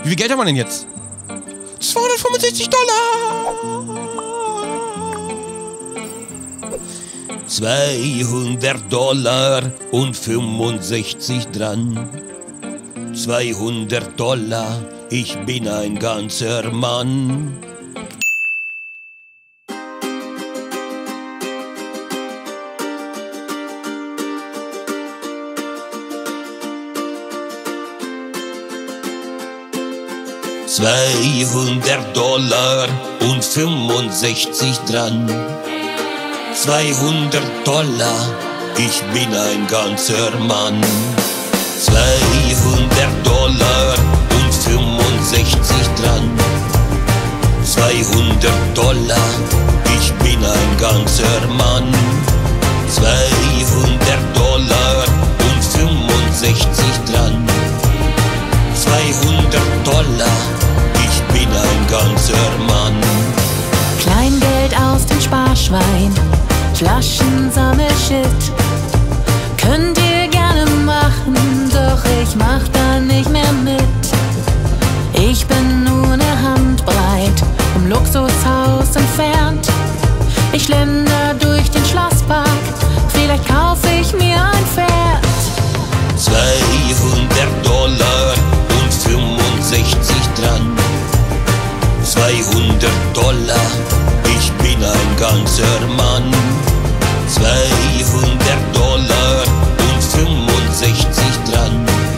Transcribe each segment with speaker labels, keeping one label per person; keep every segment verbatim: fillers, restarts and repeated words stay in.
Speaker 1: Wie viel Geld haben wir denn jetzt? zweihundertfünfundsechzig Dollar! zweihundert Dollar und fünfundsechzig dran. zweihundert Dollar, ich bin ein ganzer Mann. zweihundert Dollar und fünfundsechzig dran. zweihundert Dollar, ich bin ein ganzer Mann. zweihundert Dollar und fünfundsechzig dran. zweihundert Dollar, ich bin ein ganzer Mann. zweihundert Dollar und fünfundsechzig dran. zweihundert Dollar, ich bin ein ganzer Mann.
Speaker 2: Kleingeld aus dem Sparschwein, Flaschen Sammelshit. Könnt ihr gerne machen, doch ich mach da nicht mehr mit. Ich bin nur ne Handbreit vom Luxushaus entfernt. Ich schlender durch den Schlosspark, vielleicht kauf ich mir ein Pferd.
Speaker 1: zweihundert Dollar und fünfundsechzig dran. zweihundert Dollar, ich bin ein ganzer Mann. zweihundert Dollar und fünfundsechzig dran.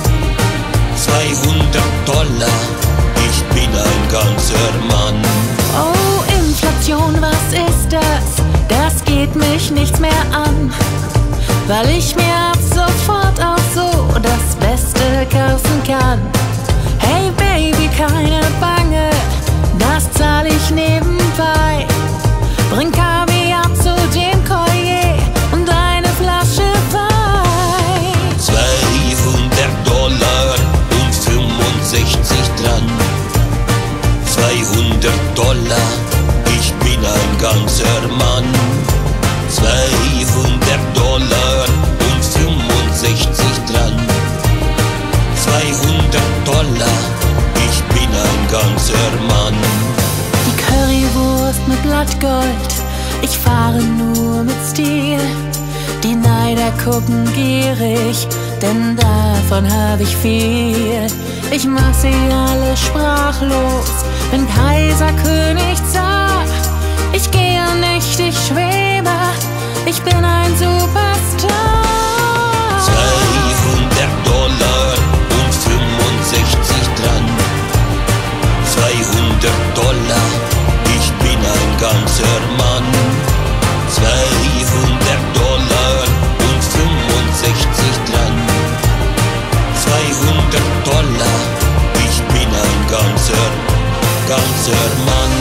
Speaker 1: zweihundert Dollar, ich bin ein ganzer Mann.
Speaker 2: Oh, Inflation, was ist das? Das geht mich nichts mehr an, weil ich mir ab sofort auch so das Beste kaufen kann. Hey Baby, keine Bange, das zahl ich nebenbei. Bring Kaviar zu dem Collier und eine Flasche Wein.
Speaker 1: zweihundert Dollar und fünfundsechzig dran. zweihundert Dollar, ich bin ein ganzer Mann. zweihundert Dollar und fünfundsechzig dran. zweihundert Dollar, ich bin ein ganzer Mann.
Speaker 2: Die Currywurst mit Blattgold, ich fahre nur mit Stil. Die Neider gucken gierig, denn davon hab ich viel. Ich mach sie alle sprachlos, wenn Kaiser König sagt, ich gehe nicht, ich schwebe, ich bin ein Superstar.
Speaker 1: zweihundert Dollar und fünfundsechzig dran. zweihundert Dollar, ich bin ein ganzer Mann. zweihundert Dollar und fünfundsechzig dran. zweihundert Dollar, ich bin ein ganzer, ganzer Mann.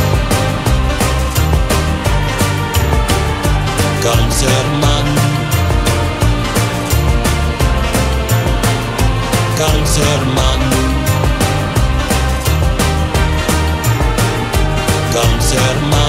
Speaker 1: Ganzer Mann. Ganzer Mann. Ganzer Mann.